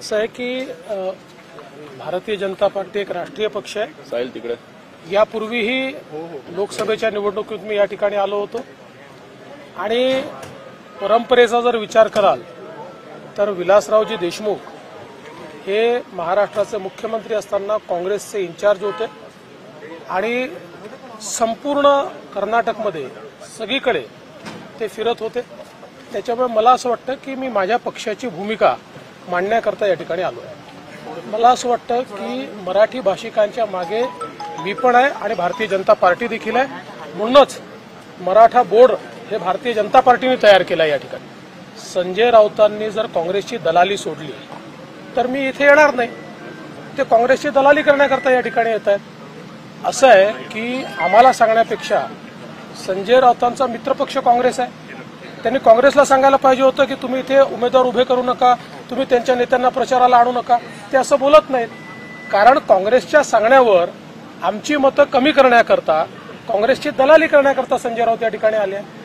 असं आहे की भारतीय जनता पार्टी एक राष्ट्रीय पक्ष आहे. साहिल तिकडे यापूर्वीही लोकसभेच्या निवडणुकीत मी या ठिकाणी आलो होतो आणि परंपरेचा जर विचार कराल तर विलासरावजी देशमुख हे महाराष्ट्राचे मुख्यमंत्री असताना काँग्रेसचे इन्चार्ज होते आणि संपूर्ण कर्नाटकमध्ये सगळीकडे ते फिरत होते. त्याच्यामुळे मला असं वाटतं की मी माझ्या पक्षाची भूमिका मांडण्याकरता या ठिकाणी आलो आहे. मला असं वाटतं की मराठी भाषिकांच्या मागे मी पण आहे आणि भारतीय जनता पार्टी देखील आहे. म्हणूनच मराठा बोर्ड हे भारतीय जनता पार्टीने तयार केलं आहे. या ठिकाणी संजय राऊतांनी जर काँग्रेसची दलाली सोडली तर मी इथे येणार नाही. ते काँग्रेसची दलाली करण्याकरता या ठिकाणी येत आहेत. असं आहे की आम्हाला सांगण्यापेक्षा संजय राऊतांचा मित्रपक्ष काँग्रेस आहे. त्यांनी काँग्रेसला सांगायला पाहिजे होतं की तुम्ही इथे उमेदवार उभे करू नका, तुम्ही त्यांच्या नेत्यांना प्रचाराला आणू नका. ते असं बोलत नाहीत. कारण काँग्रेसच्या सांगण्यावर आमची मतं कमी करण्याकरता, काँग्रेसची दलाली करण्याकरता संजय राऊत या ठिकाणी आले.